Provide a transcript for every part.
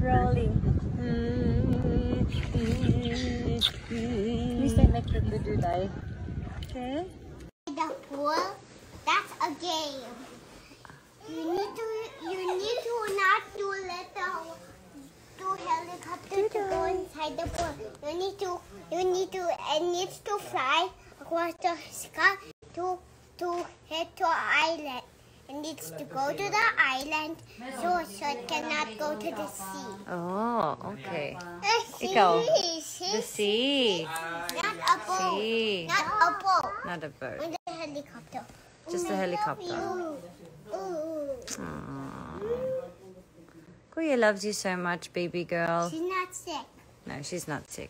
rolling. We say make it to do that. Okay. The pool, that's a game. You need to not to let the helicopter to go inside the pool. It needs to fly across the sky to head to an island. It needs to go to the island so it cannot go to the sea. Oh, okay. The Ikaw? sea. The sea. Not a boat. Sea. Not a boat. Not a bird. On the helicopter. Just a helicopter. Aww. Kuya loves you so much, baby girl. She's not sick. No, she's not sick.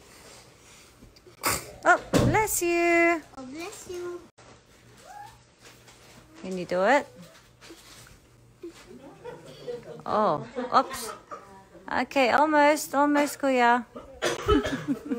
Oh, bless you. Oh, bless you. Can you do it? Oh, oops. Okay, almost, Kuya.